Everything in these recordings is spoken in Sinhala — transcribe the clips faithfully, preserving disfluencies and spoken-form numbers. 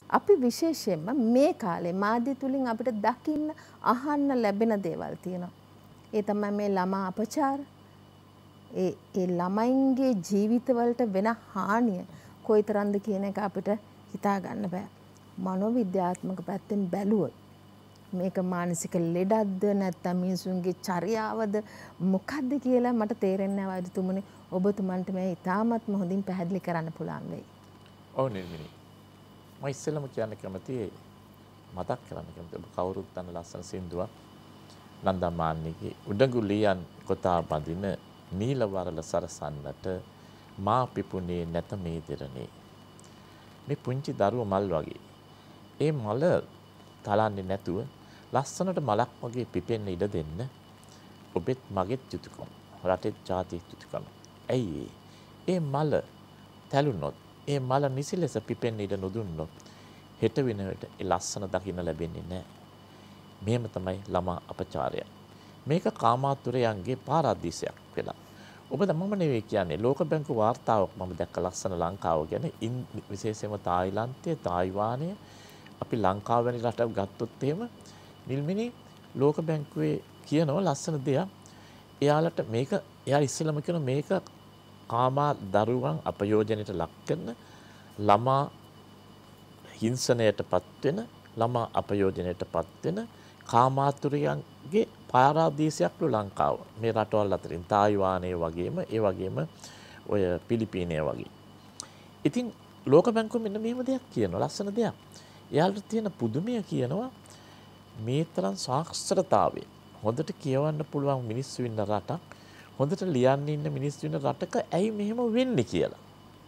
අපි විශේෂයෙන්ම මේ කාලේ මාධ්‍ය තුලින් අපිට දකින්න අහන්න ලැබෙන දේවල් තියෙනවා. ඒ තමයි මේ ළමා අපචාර. ඒ ඒ ළමයින්ගේ ජීවිතවලට වෙන හානිය කොයිතරම්ද කියන එක අපිට හිතා ගන්න බෑ. මනෝවිද්‍යාත්මක පැත්තෙන් බැලුවොත් මේක මානසික ලෙඩක්ද නැත්නම් මිනිසුන්ගේ චර්යාවද මොකක්ද කියලා මට තේරෙන්නේ නැහැ වෛද්‍යතුමනි. ඔබතුමන්ට මේ ඉතාමත්ම හොඳින් පැහැදිලි කරන්න පුළුවන් වෙයි. ඔව් නිර්මිනි. මම ඉස්සෙල්ලම කියන්න කැමති මතක් කරන්න කැමති ඔබ කවුරුත් දන්න ලස්සන සින්දුවක් නන්දා මාන්නේගේ උඩඟු ලියන් කොතා බඳින නීල වරල සරසන්නට මා පිපුණේ නැත මේ දෙරණේ. මේ පුංචි දරුව මල් වගේ. ඒ මල තලන්නේ නැතුව ලස්සනට මලක් වගේ පිපෙන්න ඉඩ දෙන්න ඔබෙත් මගෙත් යුතුයකම. රටෙත් ජාතියෙත් යුතුයකම. ඇයි ඒ මල තැළුනොත් ඒ මල නිසි ලෙස පිපෙන්න ඉඩ නොදුන්නොත් හෙට වෙනකොට ඒ ලස්සන දකින්න ලැබෙන්නේ නැහැ. මේම තමයි ළමා අපචාරය. මේක කාමාතුරයන්ගේ පාරාදීසයක් වෙලා. ඔබ මම නෙවෙයි කියන්නේ ලෝක බැංකු වාර්තාවක් මම දැක්ක ලස්සන ලංකාව ගැන විශේෂයෙන්ම තායිලන්තයේ තායිවානය අපි ලංකාව වැනි රටක් ගත්තොත් එහෙම නිල්මිනි ලෝක බැංකුවේ කියනවා ලස්සන දෙයක්. එයාලට මේක එයා ඉස්සෙල්ලම කියන මේක කාමා දරුවන් අපයෝජනයට ලක් කරන ළමා හිංසනයටපත් වෙන ළමා අපයෝජනයටපත් වෙන කාමාතුරයන්ගේ පාරාදීසයක්ලු ලංකාව. මේ රටවල් අතරින් තායිවානයේ වගේම ඒ වගේම ඔය පිලිපීනය වගේ. ඉතින් ලෝක බැංකුව මෙන්න මෙහෙම දෙයක් කියනවා ලස්සන දෙයක්. එයාලට තියෙන පුදුමය කියනවා මේ තරම් සාක්ෂරතාවය හොඳට කියවන්න පුළුවන් මිනිස්සු ඉන්න රටක් හොඳට ලියන්න ඉන්න මිනිස්සු ඉන්න රටක ඇයි මෙහෙම වෙන්නේ කියලා.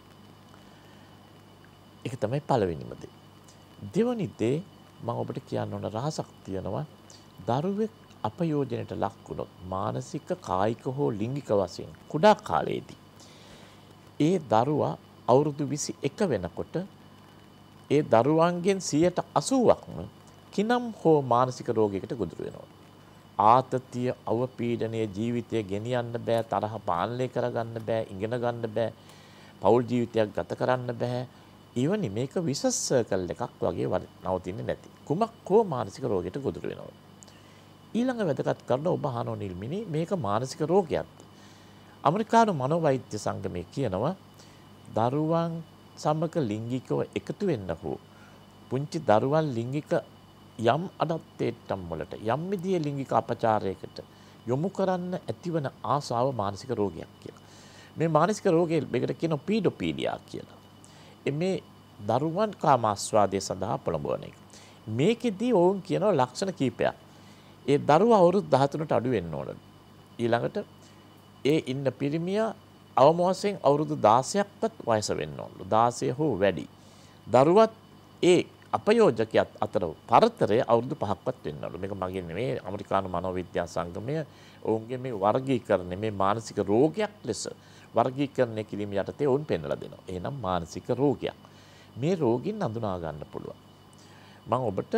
ඒක තමයි පළවෙනිම දේ. දෙවනි දේ මම ඔබට කියන්න ඕන රහසක් තියෙනවා. දරුවෙක් අපයෝජනයට ලක් වුණොත් මානසික කායික හෝ ලිංගික වශයෙන් කුඩා කාලයේදී ඒ දරුවා අවුරුදු විසි එක වෙනකොට ඒ දරුවන්ගෙන් සියයට අසූවක්ම කිනම් හෝ මානසික රෝගයකට ගොදුරු වෙනවා. ආතතිය, අවපීඩනය, ජීවිතය ගෙනියන්න බෑ, තරහ පාලනය කරගන්න බෑ, ඉගෙන ගන්න බෑ, පෞල් ජීවිතයක් ගත කරන්න බෑ. ඊවනි මේක විශේෂ සර්කල් එකක් වගේ නවතින්නේ නැති. කුමක් හෝ මානසික රෝගයකට ගොදුරු වෙනවා. ඊළඟ වැදගත් කරන ඔබ අහනෝ නිල්මිනි මේක මානසික රෝගයක්ද? ඇමරිකානු මනෝවෛද්‍ය සංගමය කියනවා දරුවන් සමග ලිංගිකව එකතු වෙන්න හෝ පුංචි දරුවන් ලිංගික යම් අඩප්ටේටම් වලට යම් විදිහේ ලිංගික අපචාරයකට යොමු කරන්න ඇතිවන ආසාව මානසික රෝගයක් කියලා. මේ මානසික රෝගය මේකට කියනවා පීඩොපීඩියා කියලා. මේ දරුවන් කාමාස්වාදය සඳහා පොළඹවන එක. මේකෙදී ඔවුන් කියනවා ලක්ෂණ කීපයක්. ඒ දරුවා අවුරුදු දහතුනට අඩු වෙන්න ඕන. ඊළඟට ඒ ඉන්න පිරිමියා අවම වශයෙන් අවුරුදු දාසයක්වත් වයස වෙන්න ඕන. දාසය හෝ වැඩි. දරුවත් ඒ අපයෝජකයත් අතර පරතරය අවුරුදු පහක්වත් වෙන්න ඕන. මේක මගේ නෙමෙයි ඇමරිකානු මනෝවිද්‍යා සංගමය ඔවුන්ගේ මේ වර්ගීකරණය මේ මානසික රෝගයක් ලෙස වර්ගීකරණය කිරීම යටතේ ඔවුන් පෙන්වලා දෙනවා. එහෙනම් මානසික රෝගයක්. මේ රෝගින් අඳුනා ගන්න පුළුවන්. මම ඔබට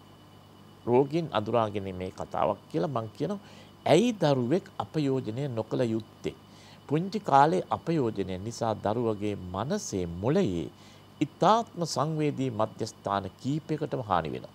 රෝගීන් අඳුරා ගැනීමේ කතාවක් කියලා මම කියනවා. ඇයි දරුවෙක් අපයෝජනය නොකළ යුත්තේ? පුංචි කාලේ අපයෝජනය නිසා දරුවගේ මනසේ මොළයේ ඉතාත්ම සංවේදී මධ්‍යස්ථාන කීපයකටම හානි වෙනවා.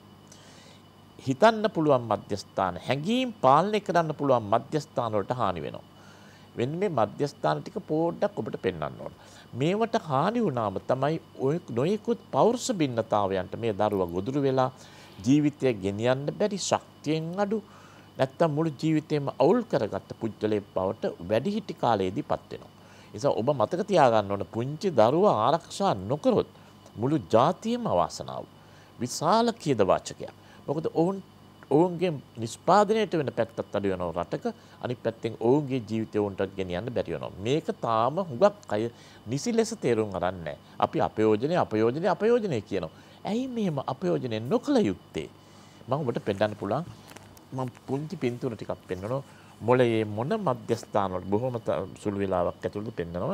හිතන්න පුළුවන් මධ්‍යස්ථාන, හැඟීම් පාලනය කරන්න පුළුවන් මධ්‍යස්ථාන වලට හානි වෙනවා. වෙන මේ මධ්‍යස්ථාන ටික පොඩ්ඩක් ඔබට පෙන්වන්න ඕන. මේවට හානි වුණාම තමයි ඔය නොයෙකුත් පෞරුෂ බින්නතාවයන්ට මේ දරුවා ගොදුරු වෙලා ජීවිතය ගෙනියන්න බැරි ශක්තියෙන් අඩු නැත්තම් මුළු ජීවිතේම අවුල් කරගත්ත පුද්ගලයෙක් බවට වැඩිහිටි කාලයේදීපත් වෙනවා. ඒ නිසා ඔබ මතක තියාගන්න ඕන පුංචි දරුවා ආරක්ෂා නොකරොත් මුළු ජාතියම අවාසනාව. විශාල ඛේදවාචකයක්. මොකද ඔවුන් ඔවුන්ගේ නිෂ්පාදනයට වෙන පැත්තත් අඩු වෙනවා රටක. අනිත් පැත්තෙන් ඔවුන්ගේ ජීවිතය උන්ට ගෙනියන්න බැරි වෙනවා. මේක තාම හුඟක් අය නිසි ලෙස තේරුම් අරන් නැහැ. අපි අපයෝජනේ අපයෝජනේ අපයෝජනේ කියනවා. ඇයි මෙහෙම අපයෝජනය නොකළ යුත්තේ? මම ඔබට පෙන්නන්න පුළුවන්. මම පුංචි පින්තූර ටිකක් පෙන්නනවා. මොළයේ මොන මධ්‍යස්ථාන වල බොහොම සුළු වෙලාවක් ඇතුළත පෙන්නනවා.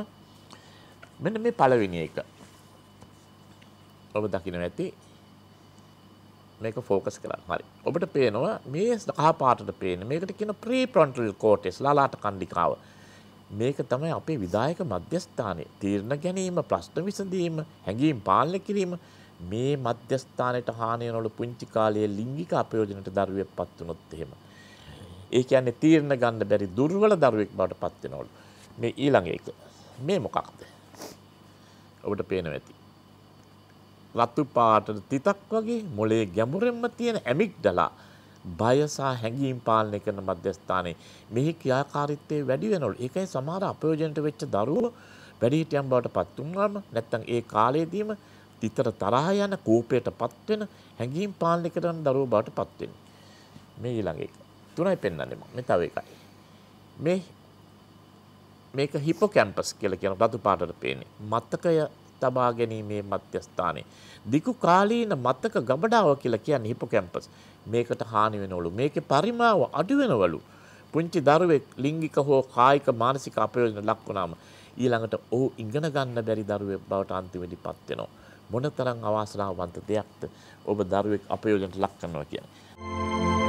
මෙන්න මේ පළවෙනි එක. ඔබ දකින්න ඇති. මේක ફોකස් කරන්න. හරි. ඔබට පේනවා මේ කහ පාටට පේන. මේකට කියන ප්‍රීෆ්‍රොන්ටල් කෝටෙක්ස් ලලාට කණ්ඩිකාව. මේක තමයි අපේ විධායක මධ්‍යස්ථානයේ තීරණ ගැනීම, ප්‍රශ්න විසඳීම, හැඟීම් පාලනය කිරීම මේ මධ්‍යස්ථානයට හානි වෙනවලු පුංචි කාලයේ ලිංගික අපයෝජනයට දරුවෙක් පත් වුණොත් එහෙම. ඒ කියන්නේ තීරණ ගන්න බැරි දුර්වල දරුවෙක් බවට පත් වෙනවලු. මේ ඊළඟ එක. මේ මොකක්ද? ඔබට පේනවා ඇති. රතු පාටට තිතක් වගේ මොලේ ගැඹුරින්ම තියෙන ඇමිග්ඩලා බය සහ හැඟීම් පාලනය කරන මධ්‍යස්ථානයේ මෙහි ක්‍රියාකාරීත්වය වැඩි වෙනවලු. ඒකයි සමහර අපයෝජනට වෙච්ච දරුවෝ වැඩිහිටියන් බවට පත් වුණාම නැත්නම් ඒ කාලයේදීම තිතර තරහ යන කෝපයටපත් වෙන හැඟීම් පාලනය කරන දරුවෝ බවට පත් වෙන්නේ. මේ ඊළඟ එක. තුනයි පෙන්වන්නේ මම. මේ තව එකයි. මේ මේක හිපෝකැම්පස් කියලා කියන රතු පාටට පේන්නේ. මතකය තබා ගැනීමේ මධ්‍යස්ථානයේ දිගු කාලීන මතක ගබඩාව කියලා කියන්නේ හිපෝකැම්පස්. මේකට හානි වෙනවලු. මේකේ පරිමාව අඩු වෙනවලු. පුංචි දරුවෙක් ලිංගික හෝ කායික මානසික අපයෝජන ලක් වුණාම ඊළඟට ඔහු ඉගෙන ගන්න බැරි දරුවෙක් බවට අන්තිමේදී පත් වෙනවා. මොනතරම් අවාසනාවන්ත දෙයක්ද ඔබ දරුවෙක් අපයෝජනට ලක් කරනවා කියන්නේ.